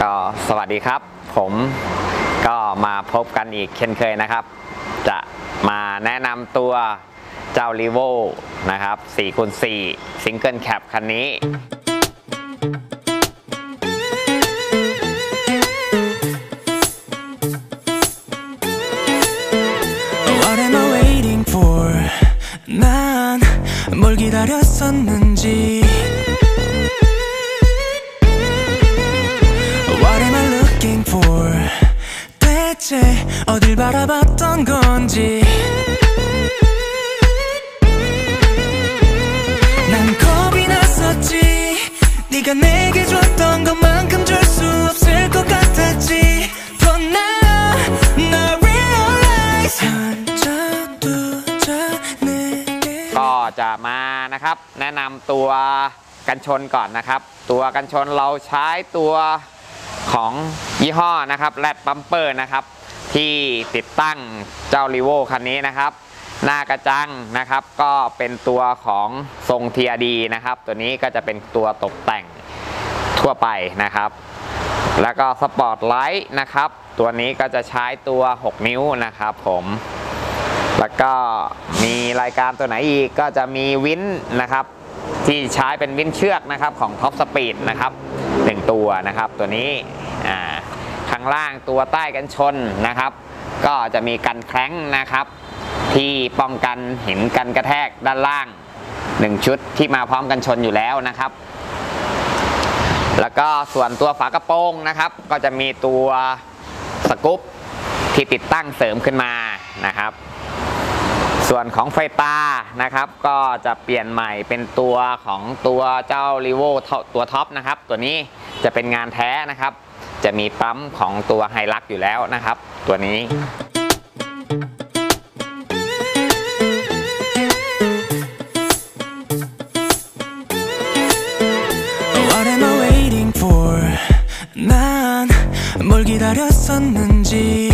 ก็สวัสดีครับผมก็มาพบกันอีกเช่นเคยนะครับจะมาแนะนำตัวเจ้า Revo นะครับ 4x4 Single Cab คันนี้ 난 뭘 기다렸었는지 What am I looking for 대체 어딜 바라봤던 건지 난 겁이 났었지 네가 내게 줬던 것만큼 줄 수 없을 것 같았지 But now I realize ก็จะมานะครับแนะนำตัวกันชนก่อนนะครับตัวกันชนเราใช้ตัวของยี่ห้อนะครับแรดบัมเปอร์นะครับที่ติดตั้งเจ้า Revo คันนี้นะครับหน้ากระจังนะครับก็เป็นตัวของทรง TRD นะครับตัวนี้ก็จะเป็นตัวตกแต่งทั่วไปนะครับแล้วก็สปอร์ตไลท์นะครับตัวนี้ก็จะใช้ตัว6นิ้วนะครับผมแล้วก็มีรายการตัวไหนอีกก็จะมีวินนะครับที่ใช้เป็นวินเชือกนะครับของ Top Speed นะครับ1ตัวนะครับตัวนี้ข้างล่างตัวใต้กันชนนะครับก็จะมีกันแคร้งนะครับที่ป้องกันหินกันกระแทกด้านล่าง1ชุดที่มาพร้อมกันชนอยู่แล้วนะครับแล้วก็ส่วนตัวฝากระโปรงนะครับก็จะมีตัวสกู๊ปที่ติดตั้งเสริมขึ้นมานะครับส่วนของไฟตานะครับก็จะเปลี่ยนใหม่เป็นตัวของตัวเจ้า Revo ตัวท็อปนะครับตัวนี้จะเป็นงานแท้นะครับจะมีปั๊มของตัวไฮลักอยู่แล้วนะครับตัวนี้ 난 뭘 기다렸었는지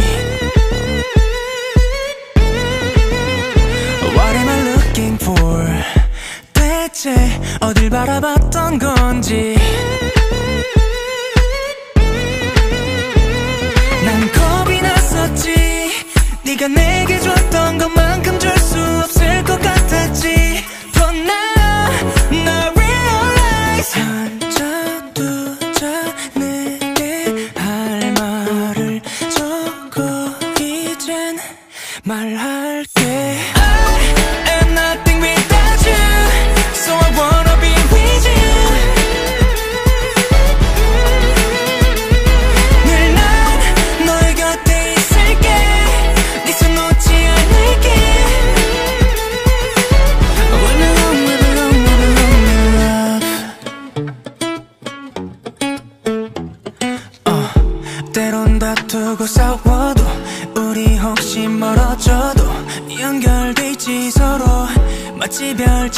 What am I looking for 대체 어딜 바라봤던 건지 난 겁이 났었지 네가 내게 줬던 것만큼 줄 수 없을 것 같았지 But now I realize 한자두자 내게 할 말을 적어 이젠 말할게 때론 다투고 싸워도 우리 혹시 멀어져도 연결돼 있지 서로 마치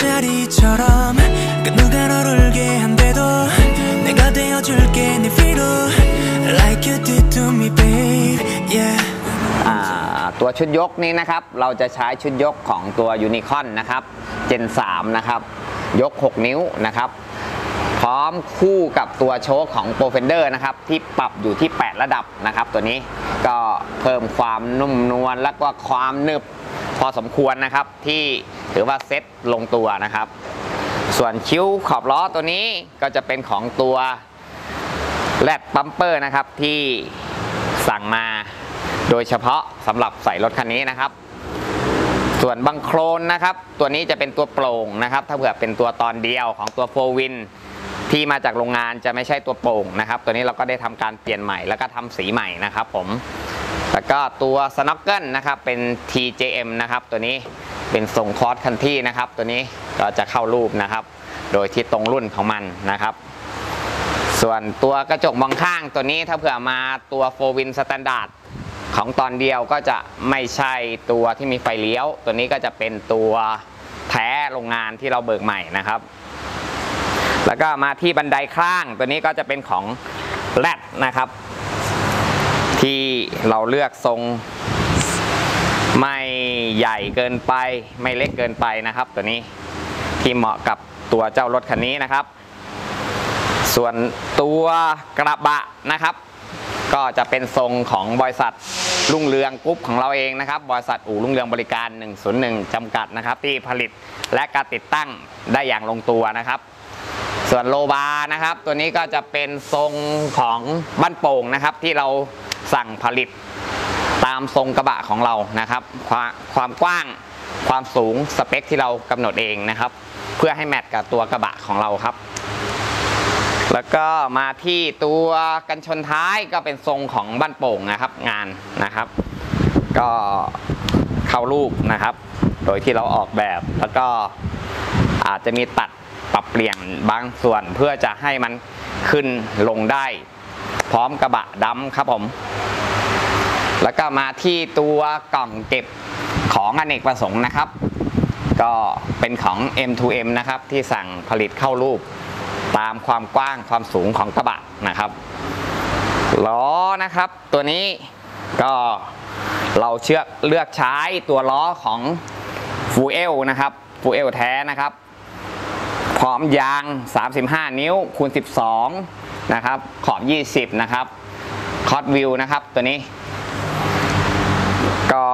별자리처럼 그 누가 너를 울게 한데도 내가 되어줄게 네 위로 Like you did to me babe yeah ตัวชุดยกนี้นะครับเราจะใช้ชุดยกของตัว Unicorn นะครับ Gen 3นะครับยก6นิ้วนะครับพร้อมคู่กับตัวโชคของ Profender นะครับที่ปรับอยู่ที่8ระดับนะครับตัวนี้ก็เพิ่มความนุ่มนวลและก็ความหนึบพอสมควรนะครับที่ถือว่าเซ็ตลงตัวนะครับส่วนคิ้วขอบล้อตัวนี้ก็จะเป็นของตัวแรดบัมเปอร์นะครับที่สั่งมาโดยเฉพาะสำหรับใส่รถคันนี้นะครับส่วนบังโครนนะครับตัวนี้จะเป็นตัวโปร่งนะครับถ้าเผื่อเป็นตัวตอนเดียวของตัวโฟวินที่มาจากโรงงานจะไม่ใช่ตัวโปร่งนะครับตัวนี้เราก็ได้ทำการเปลี่ยนใหม่แล้วก็ทำสีใหม่นะครับผมแล้วก็ตัวสน็อกเกิลนะครับเป็น TJM นะครับตัวนี้เป็นทรงคอร์สคันที่นะครับตัวนี้ก็จะเข้ารูปนะครับโดยที่ตรงรุ่นของมันนะครับส่วนตัวกระจกมองข้างตัวนี้ถ้าเผื่อมาตัวโฟวินสแตนดาร์ดของตอนเดียวก็จะไม่ใช่ตัวที่มีไฟเลี้ยวตัวนี้ก็จะเป็นตัวแท้โรงงานที่เราเบิกใหม่นะครับแล้วก็มาที่บันไดข้างตัวนี้ก็จะเป็นของแรดนะครับที่เราเลือกทรงไม่ใหญ่เกินไปไม่เล็กเกินไปนะครับตัวนี้ที่เหมาะกับตัวเจ้ารถคันนี้นะครับส่วนตัวกระบะนะครับก็จะเป็นทรงของบริษัทรุ่งเรืองกรุ๊ปของเราเองนะครับบริษัทอู่รุ่งเรืองบริการ101จำกัดนะครับที่ผลิตและการติดตั้งได้อย่างลงตัวนะครับส่วนโลบาร์นะครับตัวนี้ก็จะเป็นทรงของบ้านโป่งนะครับที่เราสั่งผลิตตามทรงกระบะของเรานะครับความกว้างความสูงสเปคที่เรากำหนดเองนะครับเพื่อให้แมทกับตัวกระบะของเราครับแล้วก็มาที่ตัวกันชนท้ายก็เป็นทรงของบ้านโป่งนะครับงานนะครับก็เข้ารูปนะครับโดยที่เราออกแบบแล้วก็อาจจะมีตัดปรับเปลี่ยนบางส่วนเพื่อจะให้มันขึ้นลงได้พร้อมกระบะดำครับผมแล้วก็มาที่ตัวกล่องเก็บของอเนกประสงค์นะครับก็เป็นของ M2M นะครับที่สั่งผลิตเข้ารูปตามความกว้างความสูงของกระบะนะครับล้อนะครับตัวนี้ก็เราเลือกใช้ตัวล้อของฟูเอลนะครับฟูเอลแท้นะครับพร้อมยาง35นิ้วคูณ12นะครับขอบ20นะครับคอร์ดวิวนะครับตัวนี้ก็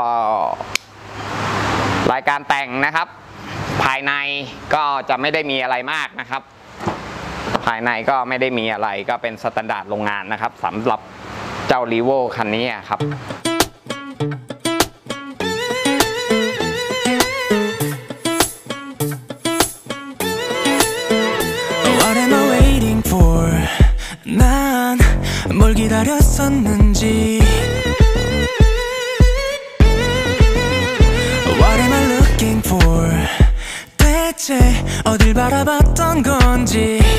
รายการแต่งนะครับภายในก็จะไม่ได้มีอะไรมากนะครับภายในก็ไม่ได้มีอะไรก็เป็นสแตนดาร์ดโรงงานนะครับสำหรับเจ้ารีโวคันนี้ครับ 난 뭘 기다렸었는지 What am I looking for 대체 어딜 바라봤던 건지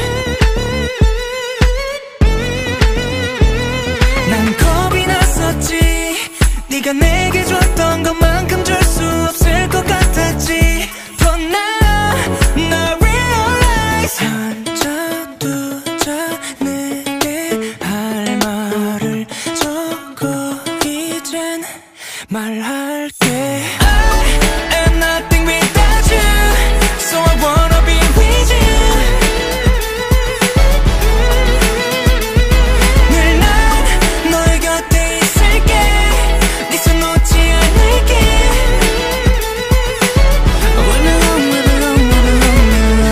난 겁이 났었지 네가 내게 줬던 것만큼 줄 수 없을 것 같았지 But now 나 realize 한자 두자 내게 할 말을 적어 이젠 말할게 I am nothing without you So I wanna be with you 늘 난 너의 곁에 있을게 네 손 놓지 않을게 We'll be alone, we'll be alone, we'll be alone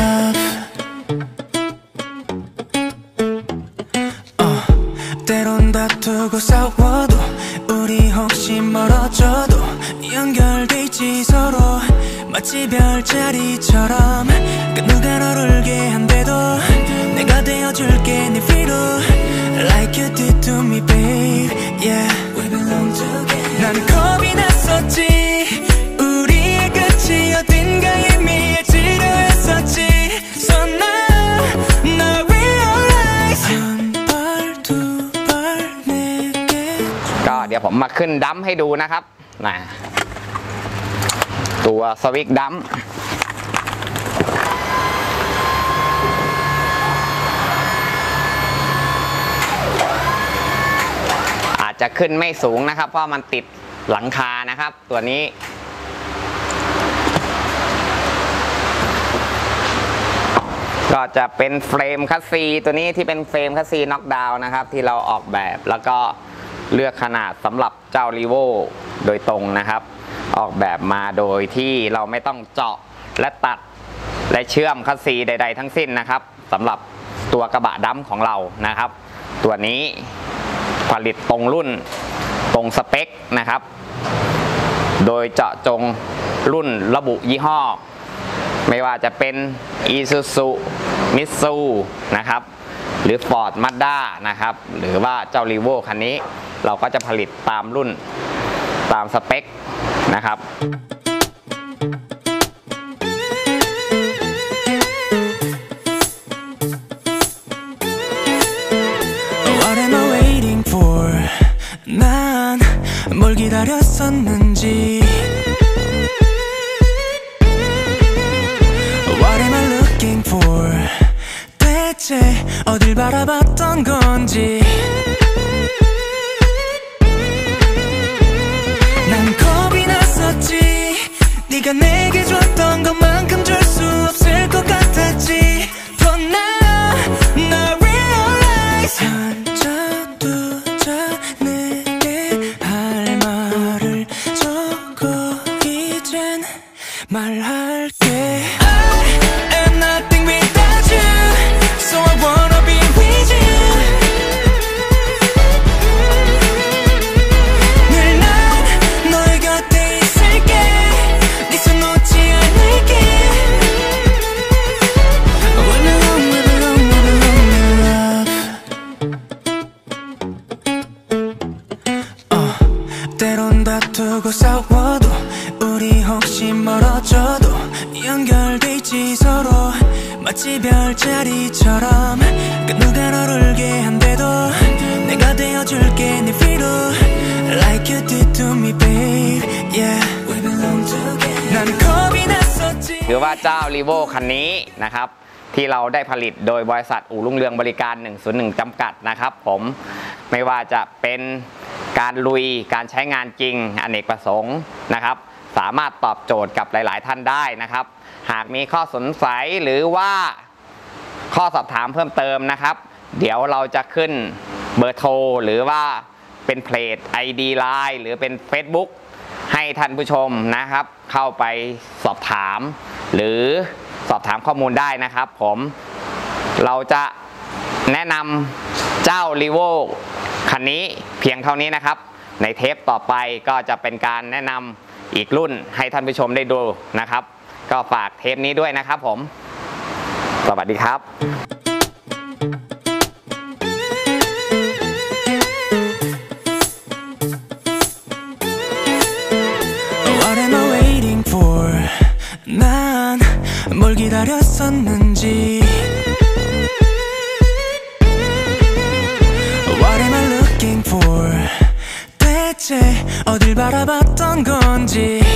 in love 때론 다투고 싸워도 우리 혹시 멀어져도 연결돼 있지 서로 마치 별자리처럼 그 누가 너를 울게 한데도 내가 되어줄게 네 위로 Like you did to me babe Yeah We belong together 난 겁이 났었지 우리의 끝이 어딘가에 미해지려 했었지 So now 나 realize 한 발 두 발 내게 ก็เดี๋ยวผมมาขึ้นดัมให้ดูนะครับนะตัวสวิกดัมอาจจะขึ้นไม่สูงนะครับเพราะมันติดหลังคานะครับตัวนี้ก็จะเป็นเฟรมคัสซีตัวนี้ที่เป็นเฟรมคัสซีน็อกดาวน์นะครับที่เราออกแบบแล้วก็เลือกขนาดสำหรับเจ้ารีโวโดยตรงนะครับออกแบบมาโดยที่เราไม่ต้องเจาะและตัดและเชื่อมคัสซีใดๆทั้งสิ้นนะครับสำหรับตัวกระบะดัมของเรานะครับตัวนี้ผลิตตรงรุ่นตรงสเปคนะครับโดยเจาะจงรุ่นระบุยี่ห้อไม่ว่าจะเป็น Isuzu Mitsu นะครับหรือ Ford Mazda นะครับหรือว่าเจ้า Revo คันนี้เราก็จะผลิตตามรุ่นตามสเปคนะครับ What am I waiting for 난 뭘 기다렸었는지 What am I looking for 대체 어딜 바라봤던 건지 난 겁이 났었지 네가 내게 줬던 것만큼 줄 수 없을 것 같았지 But now 나 realize 다투고 싸워도 우리 혹시 멀어져도 연결돼 있지 서로 마치 별자리처럼 그 누가 너를 울게 한데도 내가 되어줄게 네 위로 Like you did to me babe Yeah we belong together 난 겁이 났었지 คือว่าเจ้า Revo คันนี้นะครับที่เราได้ผลิตโดยบริษัทอู่รุ่งเรืองบริการ101จำกัดนะครับผมไม่ว่าจะเป็นการลุยการใช้งานจริงอเนกประสงค์นะครับสามารถตอบโจทย์กับหลายๆท่านได้นะครับหากมีข้อสงสัยหรือว่าข้อสอบถามเพิ่มเติมนะครับเดี๋ยวเราจะขึ้นเบอร์โทรหรือว่าเป็นเพจ ID Line หรือเป็น Facebook ให้ท่านผู้ชมนะครับเข้าไปสอบถามหรือสอบถามข้อมูลได้นะครับผมเราจะแนะนำเจ้า Revo คันนี้เพียงเท่านี้นะครับในเทปต่อไปก็จะเป็นการแนะนำอีกรุ่นให้ท่านผู้ชมได้ดูนะครับก็ฝากเทปนี้ด้วยนะครับผมสวัสดีครับ What am I waiting for 난 뭘 기다렸었는지 What am I looking for 대체 어딜 바라봤던 건지